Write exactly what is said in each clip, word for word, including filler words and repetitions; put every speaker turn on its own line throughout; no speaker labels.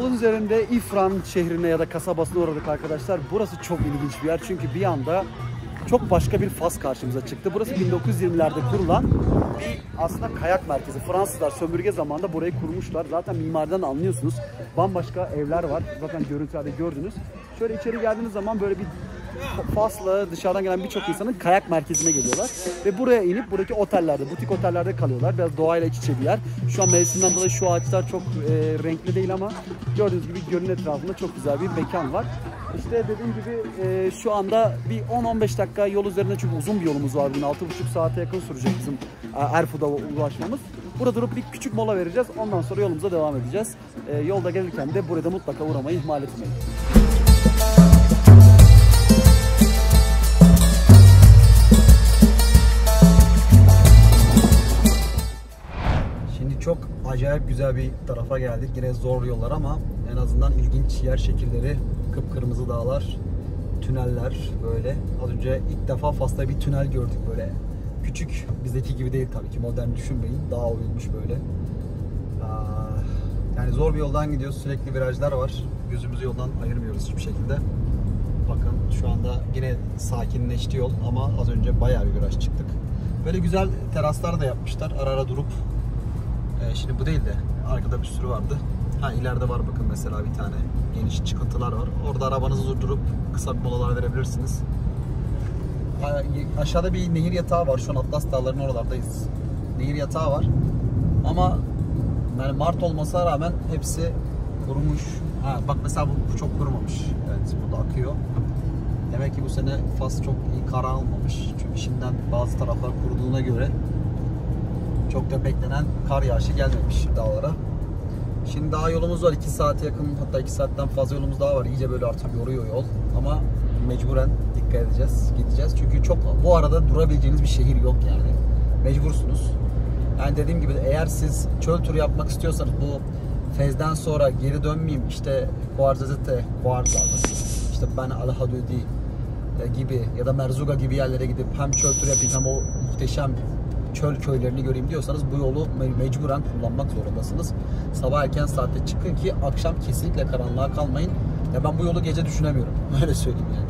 yolun üzerinde İfran şehrine ya da kasabasına uğradık arkadaşlar. Burası çok ilginç bir yer çünkü bir anda çok başka bir Fas karşımıza çıktı. Burası bin dokuz yüz yirmilerde kurulan bir aslında kayak merkezi. Fransızlar sömürge zamanında burayı kurmuşlar. Zaten mimariden anlıyorsunuz. Bambaşka evler var. Zaten görüntülerde gördünüz. Şöyle içeri geldiğiniz zaman böyle bir Fas'la dışarıdan gelen birçok insanın kayak merkezine geliyorlar. Ve buraya inip buradaki otellerde, butik otellerde kalıyorlar. Biraz doğayla iç içe bir yer. Şu an mevsimden dolayı şu ağaçlar çok e, renkli değil ama gördüğünüz gibi gölün etrafında çok güzel bir mekan var. İşte dediğim gibi e, şu anda bir on on beş dakika yol üzerinde çünkü uzun bir yolumuz var. altı buçuk saate yakın sürecek bizim Erfoud'a ulaşmamız. Burada durup bir küçük mola vereceğiz. Ondan sonra yolumuza devam edeceğiz. E, yolda gelirken de burada mutlaka uğramayı ihmal etmeyin. Şimdi çok acayip güzel bir tarafa geldik. Yine zor yollar ama en azından ilginç yer şekilleri, kıpkırmızı dağlar, tüneller böyle. Az önce ilk defa Fas'ta bir tünel gördük böyle. Küçük, bizdeki gibi değil tabii ki, modern düşünmeyin. Dağa oyulmuş böyle. Yani zor bir yoldan gidiyoruz. Sürekli virajlar var. Gözümüzü yoldan ayırmıyoruz hiçbir şekilde. Bakın şu anda yine sakinleşti yol ama az önce bayağı bir viraj çıktık. Böyle güzel teraslar da yapmışlar. Ara ara durup e, şimdi bu değil de arkada bir sürü vardı. Ha ileride var bakın mesela bir tane geniş çıkıntılar var. Orada arabanızı durdurup kısa bir molalar verebilirsiniz. Aşağıda bir nehir yatağı var. Şu an Atlas Dağları'nın oralardayız. Nehir yatağı var. Ama yani Mart olmasına rağmen hepsi kurumuş. Ha, bak mesela bu çok kurumamış. Evet, burada akıyor. Demek ki bu sene Fas çok iyi kar almamış. Çünkü şimdiden bazı taraflar kuruduğuna göre çok da beklenen kar yağışı gelmemiş dağlara. Şimdi daha yolumuz var. iki saate yakın, hatta iki saatten fazla yolumuz daha var. İyice böyle artık yoruyor yol. Ama mecburen dikkat edeceğiz, gideceğiz. Çünkü çok bu arada durabileceğiniz bir şehir yok yani. Mecbursunuz. Yani dediğim gibi eğer siz çöl turu yapmak istiyorsanız bu Fez'den sonra geri dönmeyeyim işte Kuarzazete, Kuarzazete, işte Ben Al-Hadudi gibi ya da Merzouga gibi yerlere gidip hem çöl turu yapayım hem o muhteşem çöl köylerini göreyim diyorsanız bu yolu mecburen kullanmak zorundasınız. Sabah erken saatte çıkın ki akşam kesinlikle karanlığa kalmayın. Ya ben bu yolu gece düşünemiyorum. Öyle söyleyeyim yani.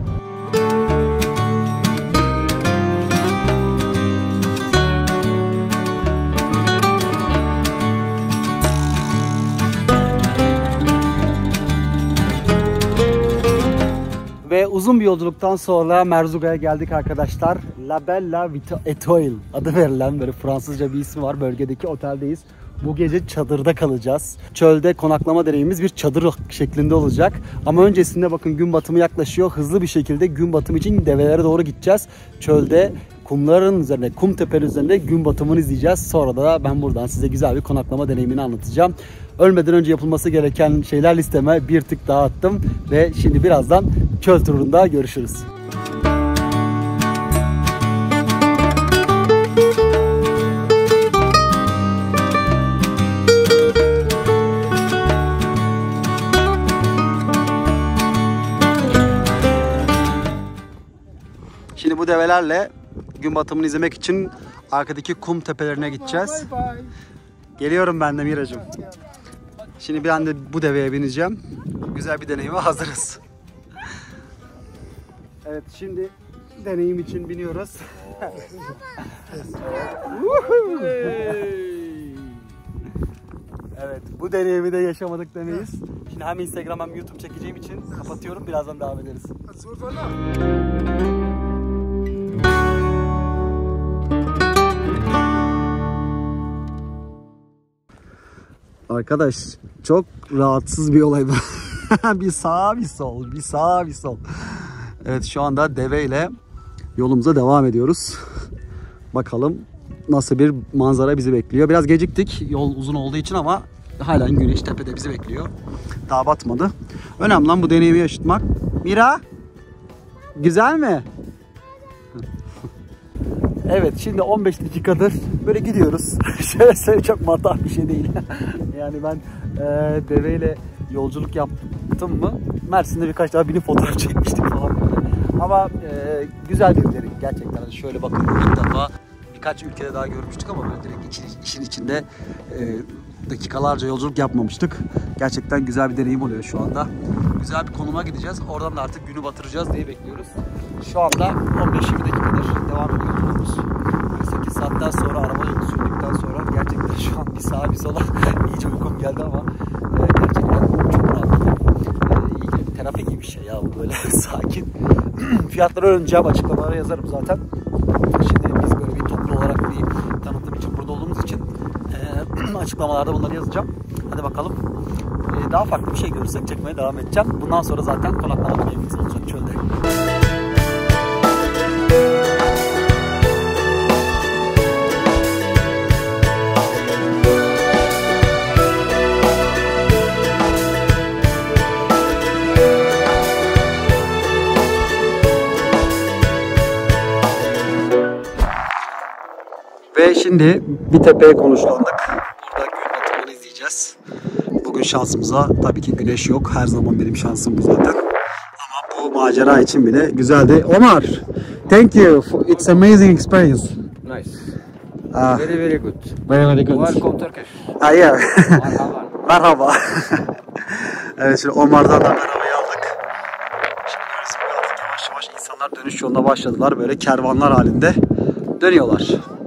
Ve uzun bir yolculuktan sonra Merzouga'ya geldik arkadaşlar. La Belle Étoile adı verilen böyle Fransızca bir ismi var. Bölgedeki oteldeyiz. Bu gece çadırda kalacağız. Çölde konaklama deneyimimiz bir çadır şeklinde olacak. Ama öncesinde bakın gün batımı yaklaşıyor. Hızlı bir şekilde gün batımı için develere doğru gideceğiz. Çölde kumların üzerine, kum tepenin üzerinde gün batımını izleyeceğiz. Sonra da ben buradan size güzel bir konaklama deneyimini anlatacağım. Ölmeden önce yapılması gereken şeyler listeme bir tık daha attım. Ve şimdi birazdan çöl turunda görüşürüz. Şimdi bu develerle gün batımını izlemek için arkadaki kum tepelerine gideceğiz. Geliyorum ben de Miracığım. Şimdi bir anda bu deveye bineceğim. Güzel bir deneyime hazırız. Evet, şimdi deneyim için biniyoruz. Evet, bu deneyimi de yaşamadık demeyiz. Şimdi hem Instagram hem YouTube çekeceğim için kapatıyorum. Birazdan devam ederiz. Arkadaş çok rahatsız bir olay bu. Bir sağ bir sol, bir sağ bir sol. Evet, şu anda deveyle yolumuza devam ediyoruz. Bakalım nasıl bir manzara bizi bekliyor. Biraz geciktik yol uzun olduğu için ama halen güneş tepede bizi bekliyor. Daha batmadı. Önemli lan bu deneyimi yaşatmak. Mira, güzel mi? Evet, şimdi on beş dakikadır böyle gidiyoruz. Şöyle söyle, çok matah bir şey değil. Yani ben e, deveyle yolculuk yaptım mı? Mersin'de birkaç daha binip fotoğraf çekmiştik falan böyle. Ama e, güzel bir deneyim gerçekten. Şöyle bakın, ilk defa birkaç ülkede daha görmüştük ama böyle direkt için, işin içinde e, dakikalarca yolculuk yapmamıştık. Gerçekten güzel bir deneyim oluyor şu anda. Güzel bir konuma gideceğiz. Oradan da artık günü batıracağız diye bekliyoruz. Şu anda on beş yirmi dakikadır devam ediyor yolumuz. sekiz saatten sonra araba yolu sürdükten sonra gerçekten şu an bir sağa bir sola iyice uykum geldi ama e, gerçekten çok rahatladım. E, iyi ki terapi gibi bir şey ya bu böyle sakin. Fiyatları öğreneceğim, açıklamalara yazarım zaten. Şimdi biz böyle bir toplu olarak bir tanıtım için burada olduğumuz için e, açıklamalarda bunları yazacağım. Hadi bakalım. E, daha farklı bir şey görürsek çekmeye devam edeceğim. Bundan sonra zaten konaklama deneyimimiz olacak çölde. Ve şimdi bir tepeye konuşlandık. Burada gün batımını izleyeceğiz. Bugün şansımıza tabii ki güneş yok. Her zaman benim şansım bu zaten. Ama bu macera için bile güzeldi. Omar, thank you. It's amazing experience.
Nice.
Ah,
Very very good.
very very good.
Welcome Turkish.
Ah, yeah.
Merhaba.
Merhaba. Evet, şimdi Omar'dan da merhabayı aldık. Şimdi artık yavaş yavaş insanlar dönüş yoluna başladılar. Böyle kervanlar halinde dönüyorlar.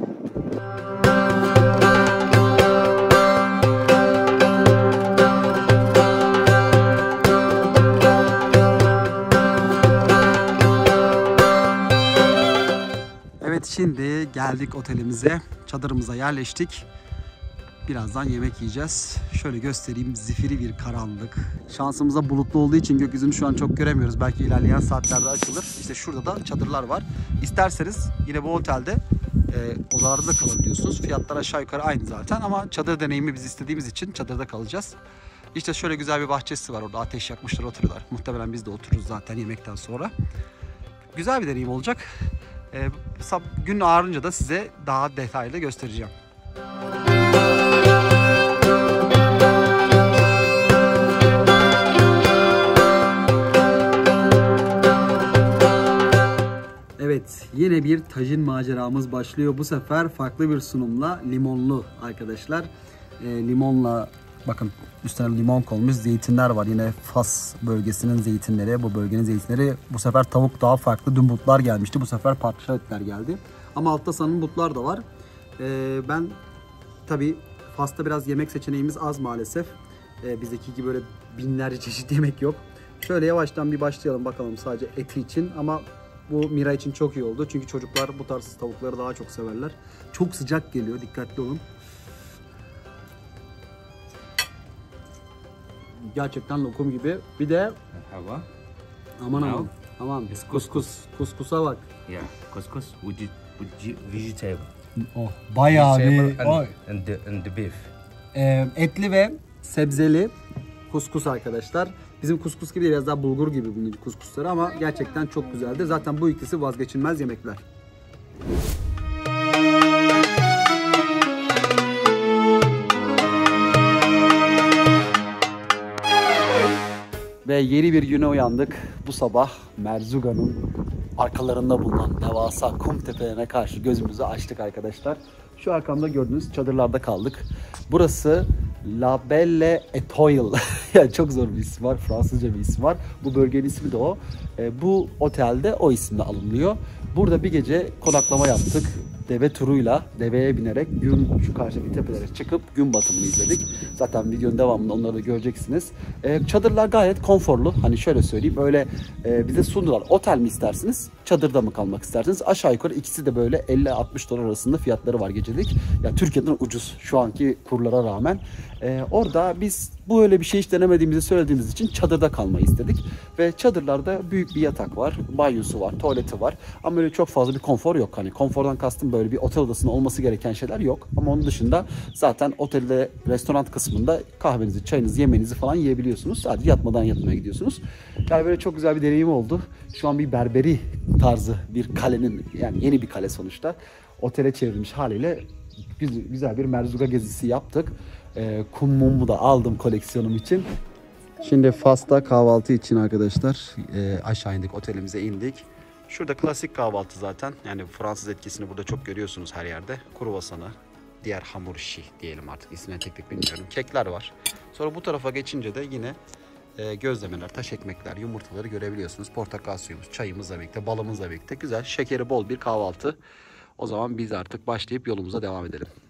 Evet, şimdi geldik otelimize. Çadırımıza yerleştik. Birazdan yemek yiyeceğiz. Şöyle göstereyim. Zifiri bir karanlık. Şansımıza bulutlu olduğu için gökyüzünü şu an çok göremiyoruz. Belki ilerleyen saatlerde açılır. İşte şurada da çadırlar var. İsterseniz yine bu otelde e, odalarda da kalabiliyorsunuz. Fiyatlar aşağı yukarı aynı zaten ama çadır deneyimi biz istediğimiz için çadırda kalacağız. İşte şöyle güzel bir bahçesi var orada. Ateş yakmışlar, oturuyorlar. Muhtemelen biz de otururuz zaten yemekten sonra. Güzel bir deneyim olacak. E, gün ağarınca da size daha detaylı göstereceğim. Evet, yine bir tajin maceramız başlıyor. Bu sefer farklı bir sunumla, limonlu arkadaşlar. E, limonla, bakın üstüne limon konmuş, zeytinler var. Yine Fas bölgesinin zeytinleri, bu bölgenin zeytinleri. Bu sefer tavuk daha farklı. Dün butlar gelmişti, bu sefer parça etler geldi. Ama altta sanırım butlar da var. E, ben tabii Fas'ta biraz yemek seçeneğimiz az maalesef. E, bizdeki gibi böyle binlerce çeşit yemek yok. Şöyle yavaştan bir başlayalım bakalım sadece eti için ama bu Mira için çok iyi oldu. Çünkü çocuklar bu tarz tavukları daha çok severler. Çok sıcak geliyor. Dikkatli olun. Gerçekten lokum gibi. Bir de
Merhaba.
aman aman. Aman. Kuskus. Kuskusa bak.
Yeah, couscous with with vegetable.
Oh, bayağı bir.
Vegetable
Oy.
and, and, the, and the beef.
Ee, etli ve sebzeli kuskus arkadaşlar. Bizim kuskus gibi biraz daha bulgur gibi bunun kuskusları ama gerçekten çok güzeldi. Zaten bu ikisi vazgeçilmez yemekler. Ve yeni bir güne uyandık. Bu sabah Merzuga'nın arkalarında bulunan devasa kum tepelerine karşı gözümüzü açtık arkadaşlar. Şu arkamda gördüğünüz çadırlarda kaldık. Burası La Belle Étoile. Yani çok zor bir isim var. Fransızca bir isim var. Bu bölgenin ismi de o. E, bu otelde o isimle alınıyor. Burada bir gece konaklama yaptık. Deve turuyla, deveye binerek gün şu karşıdaki tepelere çıkıp gün batımını izledik. Zaten videonun devamında onları da göreceksiniz. E, çadırlar gayet konforlu. Hani şöyle söyleyeyim, öyle e, bize sundular. Otel mi istersiniz, çadırda mı kalmak istersiniz? Aşağı yukarı ikisi de böyle elli altmış dolar arasında fiyatları var gecelik. Ya yani Türkiye'den ucuz şu anki kurlara rağmen. E, orada biz bu öyle bir şey hiç denemediğimizi söylediğimiz için çadırda kalmayı istedik. Ve çadırlarda büyük bir yatak var, banyosu var, tuvaleti var. Ama öyle çok fazla bir konfor yok. Hani konfordan kastım böyle bir otel odasında olması gereken şeyler yok. Ama onun dışında zaten otelde restoran kısmında kahvenizi, çayınızı, yemeğinizi falan yiyebiliyorsunuz. Sadece yatmadan yatmaya gidiyorsunuz. Yani böyle çok güzel bir deneyim oldu. Şu an bir berberi tarzı bir kalenin, yani yeni bir kale sonuçta, otele çevrilmiş haliyle güzel bir Merzuga gezisi yaptık. E, kum mumu da aldım koleksiyonum için. Şimdi Fas'ta kahvaltı için arkadaşlar e, aşağı indik, otelimize indik. Şurada klasik kahvaltı zaten. Yani Fransız etkisini burada çok görüyorsunuz her yerde. Kruvasanı, diğer hamur işi diyelim artık, ismini tek tek bilmiyorum. Kekler var. Sonra bu tarafa geçince de yine e, gözlemeler, taş ekmekler, yumurtaları görebiliyorsunuz. Portakal suyumuz, çayımızla birlikte, balımızla birlikte güzel, şekeri bol bir kahvaltı. O zaman biz artık başlayıp yolumuza devam edelim.